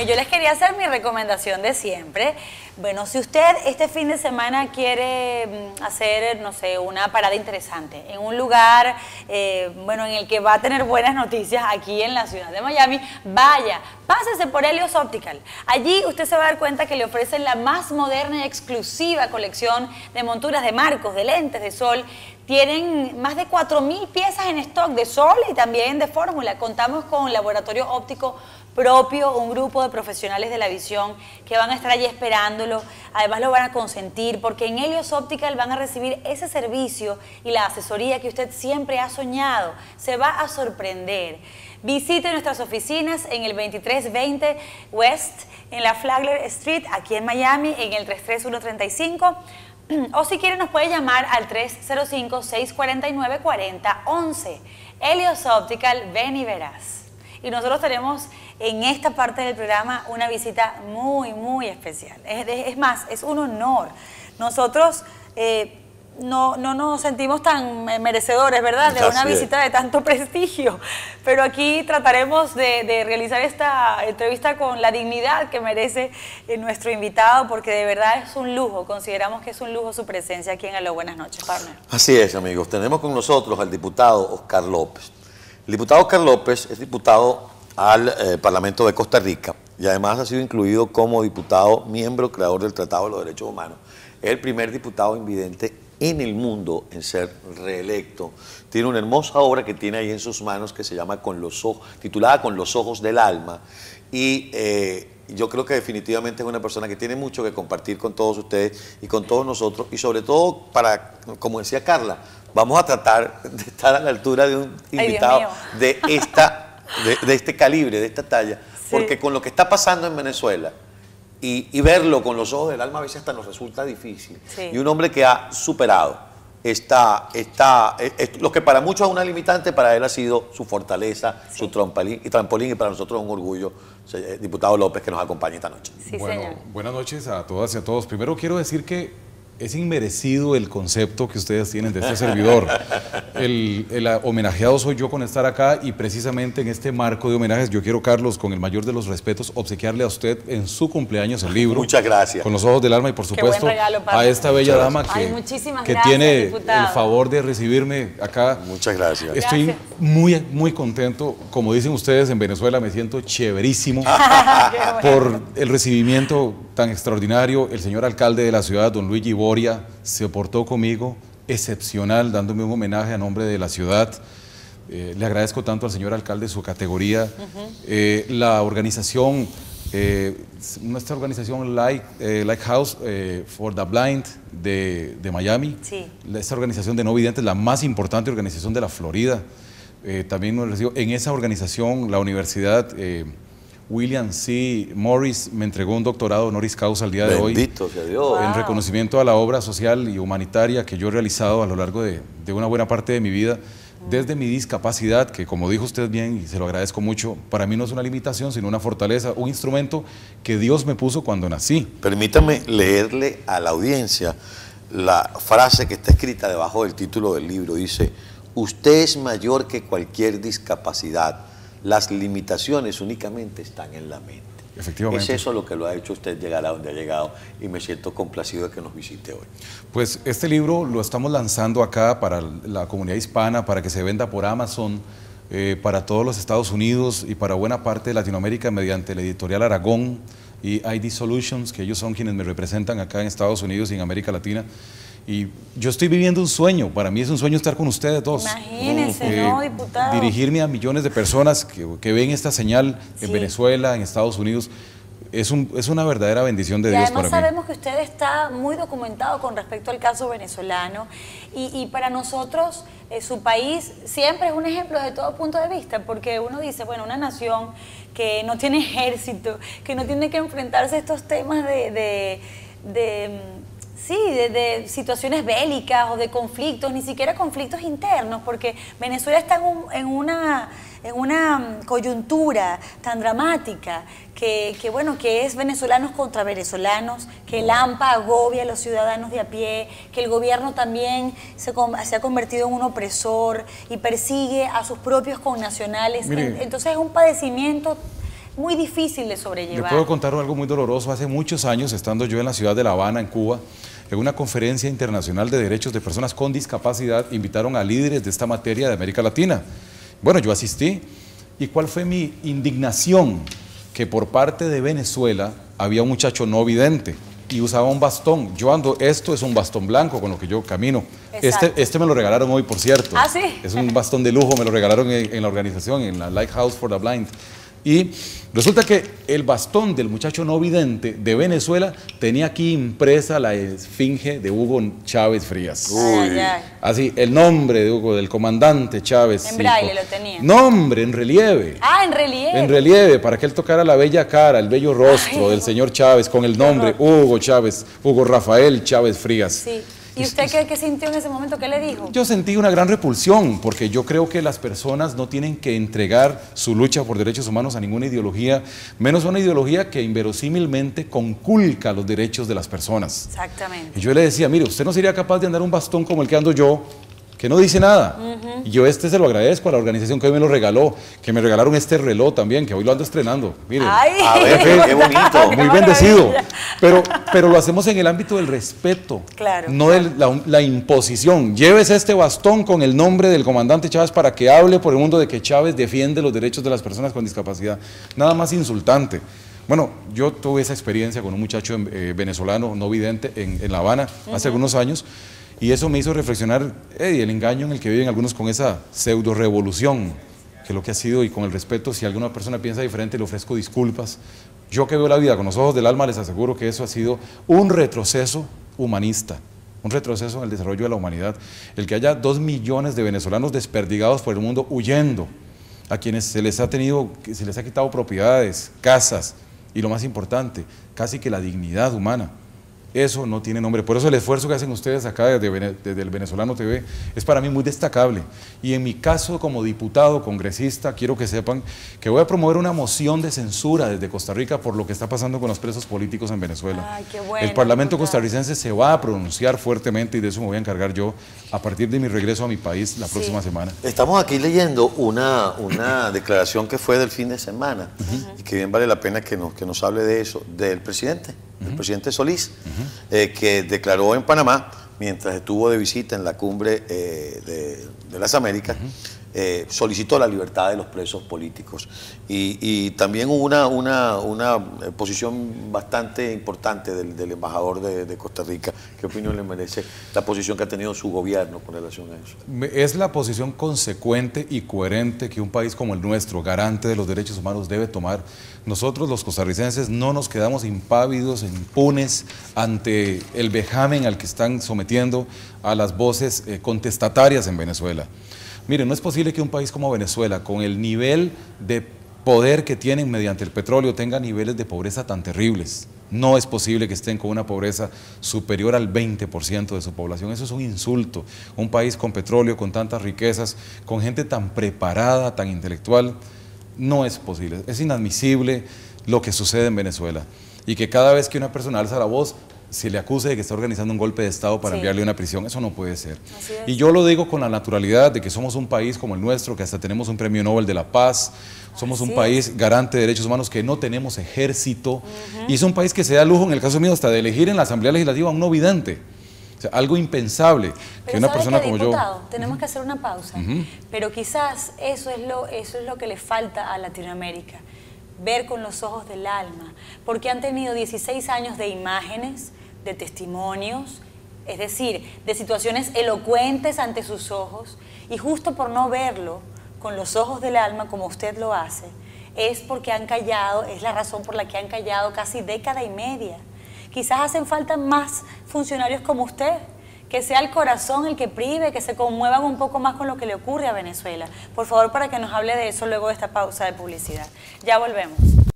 yo les quería hacer mi recomendación de siempre. Bueno, si usted este fin de semana quiere hacer, no sé, una parada interesante en un lugar, bueno, en el que va a tener buenas noticias aquí en la ciudad de Miami, vaya, pásese por Helios Optical. Allí usted se va a dar cuenta que le ofrecen la más moderna y exclusiva colección de monturas de marcos, de lentes de sol. Tienen más de 4.000 piezas en stock de sol y también de fórmula. Contamos con un laboratorio óptico propio, un grupo de profesionales de la visión que van a estar allí esperándolo. Además lo van a consentir porque en Helios Optical van a recibir ese servicio y la asesoría que usted siempre ha soñado. Se va a sorprender. Visite nuestras oficinas en el 2320 West, en la Flagler Street, aquí en Miami, en el 33135. O si quiere nos puede llamar al 305-649-4011. Helios Optical, ven y verás. Y nosotros tenemos en esta parte del programa una visita muy, muy especial. Es más, es un honor. Nosotros no nos sentimos tan merecedores, ¿verdad?, de una visita de tanto prestigio. Pero aquí trataremos de realizar esta entrevista con la dignidad que merece nuestro invitado, porque de verdad es un lujo, consideramos que es un lujo su presencia aquí en Aló Buenas Noches, partner. Así es, amigos. Tenemos con nosotros al diputado Oscar López. El diputado Oscar López es diputado al Parlamento de Costa Rica y además ha sido incluido como diputado miembro creador del Tratado de los Derechos Humanos. Es el primer diputado invidente en el mundo en ser reelecto. Tiene una hermosa obra que tiene ahí en sus manos que se llama titulada Con los ojos del alma, y yo creo que definitivamente es una persona que tiene mucho que compartir con todos ustedes y con todos nosotros, y sobre todo para, como decía Carla, vamos a tratar de estar a la altura de un invitado de este calibre, de esta talla, porque con lo que está pasando en Venezuela, y verlo con los ojos del alma a veces hasta nos resulta difícil. Y un hombre que ha superado lo que para muchos es una limitante, para él ha sido su fortaleza, su trampolín, y para nosotros es un orgullo, diputado López, que nos acompaña esta noche. Bueno, buenas noches a todas y a todos. Primero quiero decir que es inmerecido el concepto que ustedes tienen de este servidor. El homenajeado soy yo con estar acá, y precisamente en este marco de homenajes yo quiero, Carlos, con el mayor de los respetos, obsequiarle a usted en su cumpleaños el libro. Muchas gracias. Con los ojos del alma, y por supuesto a esta bella dama que tiene el favor de recibirme acá. Muchas gracias. Estoy muy contento. Como dicen ustedes en Venezuela, me siento chéverísimo por el recibimiento tan extraordinario. El señor alcalde de la ciudad, don Luigi Boria, se portó conmigo excepcional, dándome un homenaje a nombre de la ciudad. Le agradezco tanto al señor alcalde su categoría. La organización, nuestra organización Lighthouse for the Blind de Miami, esta organización de no videntes, la más importante organización de la Florida, también nos recibió. En esa organización la universidad William C. Morris me entregó un doctorado honoris causa al día de hoy. Bendito sea Dios. En reconocimiento a la obra social y humanitaria que yo he realizado a lo largo de una buena parte de mi vida, desde mi discapacidad, que como dijo usted bien, y se lo agradezco mucho, para mí no es una limitación, sino una fortaleza, un instrumento que Dios me puso cuando nací. Permítame leerle a la audiencia la frase que está escrita debajo del título del libro. Dice: usted es mayor que cualquier discapacidad. Las limitaciones únicamente están en la mente. Efectivamente. Es eso lo que lo ha hecho usted llegar a donde ha llegado, y me siento complacido de que nos visite hoy. Pues este libro lo estamos lanzando acá para la comunidad hispana, para que se venda por Amazon, para todos los Estados Unidos y para buena parte de Latinoamérica, mediante la editorial Aragón y ID Solutions, que ellos son quienes me representan acá en Estados Unidos y en América Latina. Y yo estoy viviendo un sueño. Para mí es un sueño estar con ustedes dos. Imagínense, ¿no, diputado? Dirigirme a millones de personas que ven esta señal en Venezuela, en Estados Unidos. Es una verdadera bendición de Dios para mí. Además sabemos que usted está muy documentado con respecto al caso venezolano, y para nosotros su país siempre es un ejemplo desde todo punto de vista, porque uno dice, bueno, una nación que no tiene ejército, que no tiene que enfrentarse a estos temas de situaciones bélicas o de conflictos, ni siquiera conflictos internos, porque Venezuela está en una coyuntura tan dramática que es venezolanos contra venezolanos, que el AMPA agobia a los ciudadanos de a pie, que el gobierno también se ha convertido en un opresor y persigue a sus propios connacionales. Entonces es un padecimiento muy difícil de Le sobrellevar. puedo contar algo muy doloroso. Hace muchos años, estando yo en la ciudad de La Habana, en Cuba, en una conferencia internacional de derechos de personas con discapacidad, invitaron a líderes de esta materia de América Latina. Bueno, yo asistí. ¿Y cuál fue mi indignación? Que por parte de Venezuela había un muchacho no vidente y usaba un bastón. Yo ando, esto es un bastón blanco con lo que yo camino. Este me lo regalaron hoy, por cierto. ¿Ah, sí? Es un bastón de lujo, me lo regalaron en la organización, en la Lighthouse for the Blind. Y resulta que el bastón del muchacho no vidente de Venezuela tenía aquí impresa la esfinge de Hugo Chávez Frías. Ay, ay. Así, el nombre de Hugo, del comandante Chávez. En braille lo tenía. Nombre, en relieve. Ah, en relieve. En relieve, para que él tocara la bella cara, el bello rostro del señor Chávez con el nombre Hugo Chávez, Hugo Rafael Chávez Frías. Sí. ¿Y usted qué sintió en ese momento? ¿Qué le dijo? Yo sentí una gran repulsión, porque yo creo que las personas no tienen que entregar su lucha por derechos humanos a ninguna ideología, menos a una ideología que inverosímilmente conculca los derechos de las personas. Exactamente. Y yo le decía, mire, usted no sería capaz de andar un bastón como el que ando yo, que no dice nada. Y yo se lo agradezco a la organización que hoy me lo regaló, que me regalaron este reloj también, que hoy lo ando estrenando. Mire, Ay, a ver, qué bonito. muy bendecido. Pero lo hacemos en el ámbito del respeto, claro, no de la imposición. Llévese este bastón con el nombre del comandante Chávez para que hable por el mundo de que Chávez defiende los derechos de las personas con discapacidad. Nada más insultante. Bueno, yo tuve esa experiencia con un muchacho venezolano no vidente en La Habana hace algunos años. Y eso me hizo reflexionar el engaño en el que viven algunos con esa pseudo revolución, que lo que ha sido, y con el respeto, si alguna persona piensa diferente, le ofrezco disculpas. Yo que veo la vida con los ojos del alma, les aseguro que eso ha sido un retroceso humanista, un retroceso en el desarrollo de la humanidad. El que haya 2 millones de venezolanos desperdigados por el mundo huyendo, a quienes se les ha quitado propiedades, casas, y lo más importante, casi que la dignidad humana. Eso no tiene nombre. Por eso el esfuerzo que hacen ustedes acá desde el Venezolano TV es para mí muy destacable. Y en mi caso como diputado, congresista, quiero que sepan que voy a promover una moción de censura desde Costa Rica por lo que está pasando con los presos políticos en Venezuela. Ay, qué bueno, el Parlamento diputado. costarricense se va a pronunciar fuertemente, y de eso me voy a encargar yo a partir de mi regreso a mi país la próxima semana. Estamos aquí leyendo una declaración que fue del fin de semana y que bien vale la pena que nos hable de eso, del presidente. El presidente Solís, que declaró en Panamá, mientras estuvo de visita en la cumbre de las Américas, solicitó la libertad de los presos políticos. Y también hubo una posición bastante importante del embajador de Costa Rica. ¿Qué opinión le merece la posición que ha tenido su gobierno con relación a eso? Es la posición consecuente y coherente que un país como el nuestro, garante de los derechos humanos, debe tomar. Nosotros los costarricenses no nos quedamos impávidos, impunes ante el vejamen al que están sometiendo a las voces contestatarias en Venezuela. Miren, no es posible que un país como Venezuela, con el nivel de poder que tienen mediante el petróleo, tenga niveles de pobreza tan terribles. No es posible que estén con una pobreza superior al 20% de su población. Eso es un insulto. Un país con petróleo, con tantas riquezas, con gente tan preparada, tan intelectual, no es posible. Es inadmisible lo que sucede en Venezuela. Y que cada vez que una persona alza la voz, se le acuse de que está organizando un golpe de Estado para enviarle a una prisión. Eso no puede ser. Y yo lo digo con la naturalidad de que somos un país como el nuestro, que hasta tenemos un premio Nobel de la Paz, somos un país garante de derechos humanos, que no tenemos ejército, y es un país que se da lujo, en el caso mío, hasta de elegir en la Asamblea Legislativa a un no vidente. O sea, algo impensable. Pero que una ¿sabe persona qué, como diputado? Tenemos que hacer una pausa. Pero quizás eso es lo que le falta a Latinoamérica. Ver con los ojos del alma. Porque han tenido 16 años de imágenes, de testimonios, es decir, de situaciones elocuentes ante sus ojos, y justo por no verlo con los ojos del alma como usted lo hace, es porque han callado, es la razón por la que han callado casi década y media. Quizás hacen falta más funcionarios como usted, que sea el corazón el que prive, que se conmuevan un poco más con lo que le ocurre a Venezuela. Por favor, para que nos hable de eso luego de esta pausa de publicidad. Ya volvemos.